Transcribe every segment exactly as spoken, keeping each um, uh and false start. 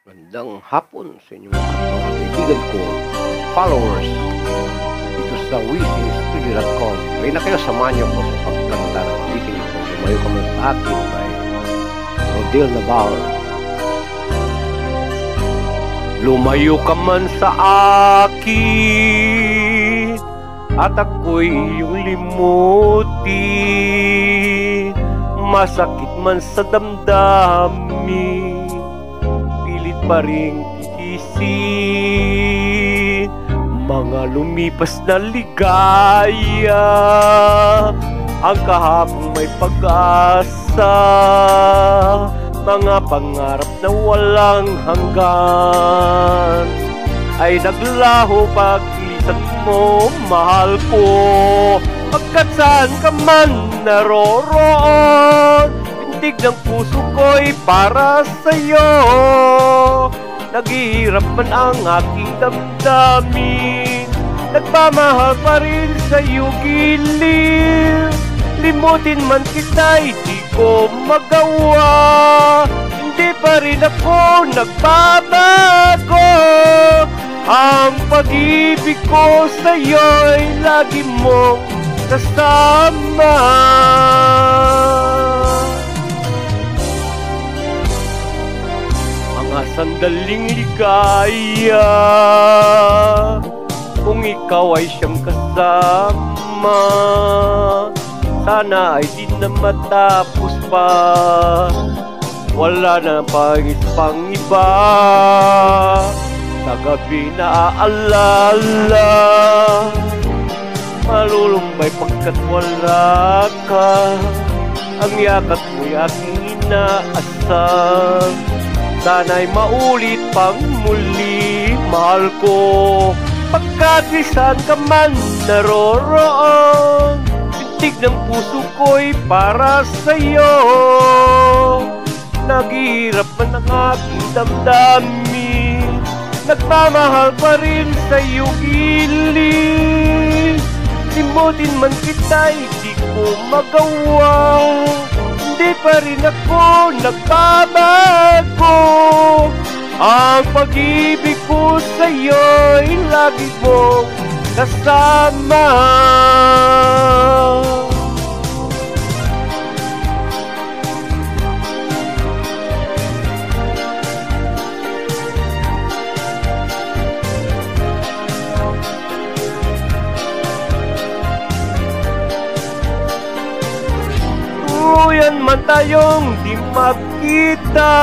Magandang hapon sa inyong lahat mga kaibigan ko, followers dito sa wishing studio dot com. May na kayo, samahan niyo po sa pagkanta ng abitin ito. Lumayo ka man sa akin by Rodel Naval. Lumayo ka man sa akin at ako'y iyong limutin. Masakit man sa damdamin, pilit pa rin titiisin mga lumipas na ligaya. Ang kahapong may pag-asa, mga pangarap na walang hanggan ay naglaho pag-ilisan mo, mahal ko. Pagkat saan ka man naroroon, tindig ng puso ko'y para sa'yo. Naghihirap man ang aking damdamin, nagmamahal pa rin sa'yo giliw. Limutin man kita'y di ko magawa, hindi pa rin ako nagbabago. Ang pag-ibig ko sa'yo'y lagi mong kasama. Mga sandaling ligaya, kung ikaw ay siyang kasama, sana ay di na matapos pa. Wala na pangis pang iba sa gabi na aalala. Malulumbay pagkat wala ka, ang yakat mo'y aking inaasam. Sana'y maulit pang muli, mahal ko. Pagkat saan ka man naroroon, tindig ng puso ko'y para sa'yo. Naghihirap man ang aking damdamin, nagmamahal pa rin sa'yo giliw. Limutin man kita'y di ko magawa, hindi pa rin ako nagbabago. Ang pag-ibig ko sa'yo'y lagi mong kasama. Tuluyan man tayong di magkita,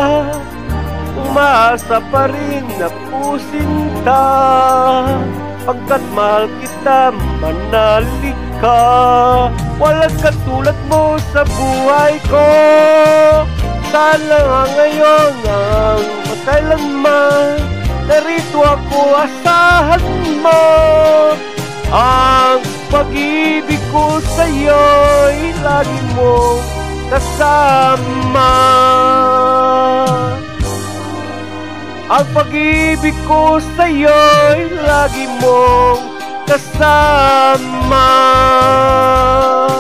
umaasa pa rin na pusinta. Pagkat mahal kita, manali ka. Walang katulad mo sa buhay ko. Sana nga ngayon ang magkailanman, narito ako, asahan mo. Ang pag-ibig ko sa'yo'y lagi mong kasama. Ang pag-ibig ko sa'yo'y lagi mong kasama.